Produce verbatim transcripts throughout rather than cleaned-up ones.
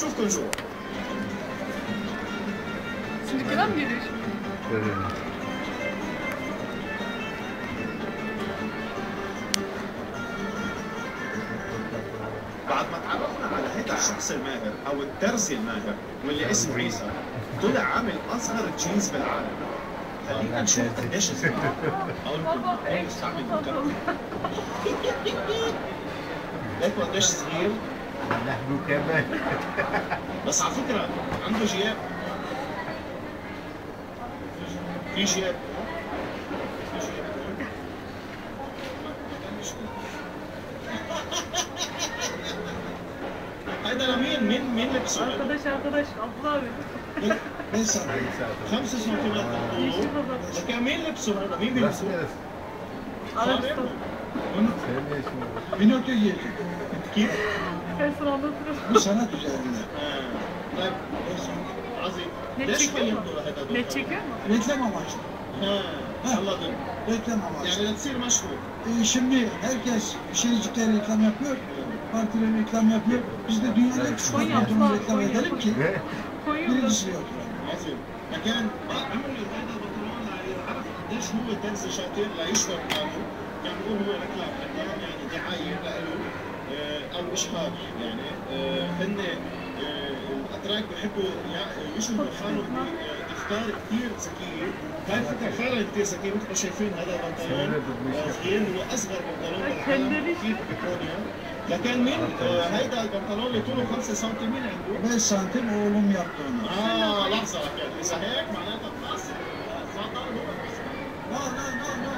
بشوفكم جوا. Şimdi kıran mı geliyor şimdi? Evet. بعد ما تعرفنا على هيدا الشخص الماهر او الترزي الماهر واللي اسمه عيسى، طلع عامل اصغر جينز بالعالم. خلينا نشوف قديش صغير. اقول لكم هيك استعمل مكرر. ليك قديش صغير؟ لحمه كمان. بس على فكره عنده جياب. في جياب. في جياب. هيدا لمين؟ مين مين لبسه؟ Arkadaş arkadaş Abdullah abi. ليس خمسة سنتيمتر طوله. لكن مين لبسه هذا؟ مين بيلبسه؟ Araçta. bin otuz yedi. كيف؟ Esra anlatırım. Bu sanat üzerinde. طيب عظيم. Ne ليش çekiyor mu? قيمته هذا؟ Ne çekiyor mu? Reklam amaçlı. ها الله ضل. Reklam amaçlı. يعني لتصير مشهور. Ee, şimdi herkes şeycikler reklam yapıyor. Partiler reklam yapıyor. Biz de dünyada küçük Konya, pantolonu reklam Konya. edelim ki Koyuyorlar. birincisi yok. عظيم. لكن عملوا هذا البنطلون ليعرف قديش هو ترزي شاطر ليشهر حاله. يعني بيقول هو ركلام ركلام يعني دعايه له او اشهار يعني هن الاتراك بحبوا يشهروا حالهم بافكار كثير ذكيه. هاي الفكره فعلا كثير ذكيه. مثل شايفين هذا البنطلون صغير هو اصغر بنطلون بالعالم كيف بكونيا. لكن مين هيدا البنطلون اللي طوله خمسة سم مين عنده؟ beş santim oğlum yaptı onu. اه لحظه لكن اذا هيك معناتها خلاص خطر هو. لا لا لا لا.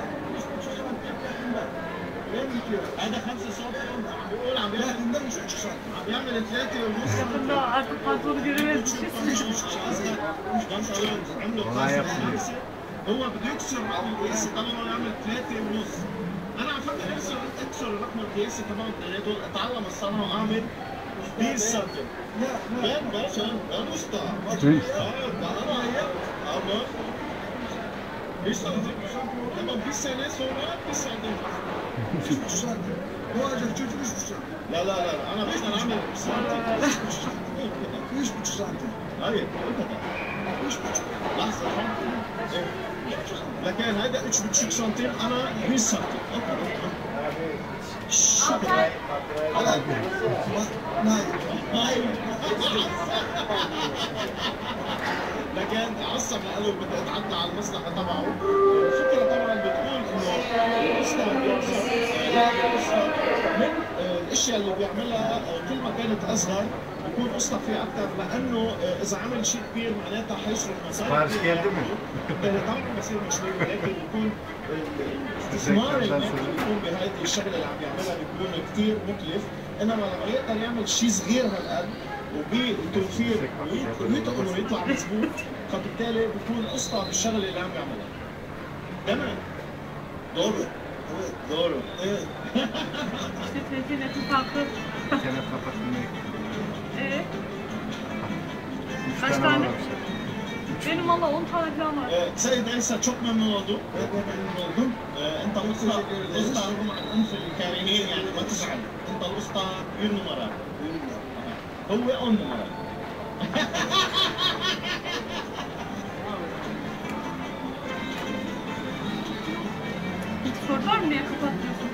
هذا خمسة سم عم بيقول عم لا بيعمل bunda üç buçuk santim. عم بيعمل ثلاثة ونص. Yakında artık pantolonu göremezmişiz. بنطلون عمله خمسة. هو بده يكسر الرقم القياسي طالما يعمل ثلاثة ونص. أنا عم فكر أكسر أكسر الرقم القياسي تبعهم اثنيناتهم أتعلم الصنعة وأعمل عشرين سنتي. لا لا. Ben başım, ben usta. Usta. Hayır, bana hayır. Ama bir santim. Tamam bir sene sonra bir santim. Üç buçuk santim. Doğacak çocuk üç buçuk santim. لا لا لا أنا بدنا نعمل سنتي. Üç buçuk santim. hayır, انتبه. Üç buçuk. لحظة إيه. لكن هذا üç buçuk santim أنا bir santim. Altay. Bak, Nail. هاي لكن عصب قالوا بدي اتعدى على المصلحه تبعه. الفكره طبعا بتقول انه الاسطى بيعصب من الاشياء اللي بيعملها كل ما كانت اصغر بيكون اسطى فيها اكثر لانه اذا عمل شيء كبير معناتها حيصرف مصاري. سفارش geldi mi? طبعا بصير مشروع لكن بيكون الاستثمار المالي بيكون بهذه الشغله اللي عم يعملها بيكون كثير مكلف. انما لما يقدر يعمل شيء صغير هالقد وبتوفير ويتقن ويطلع مضبوط فبالتالي بيكون اسطى بالشغله اللي عم يعملها. تمام. دوره. دوره. ايه. İşte seçeneği farklı. Sene kapatmayı. Ee, Üç Kaç tane tane? var. benim valla on tane falan var. آه، سيد عيسى çok memnun oldum. Ben de memnun oldum. آه، انت الاسطى الاسطى رغم العنف الكارهين يعني ما تزعل. انت الاسطى bir numara. هو on numara. Hiç sordular mı niye kapatmıyorsun?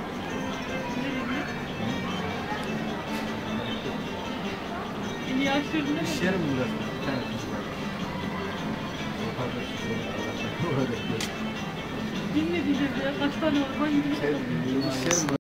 Ne Niye aşırdın değil İş mi? yerim burası. Bir tane kız var. O kadar. Bilmediğiniz ya kaç tane var? Hangi Şey, iş yerim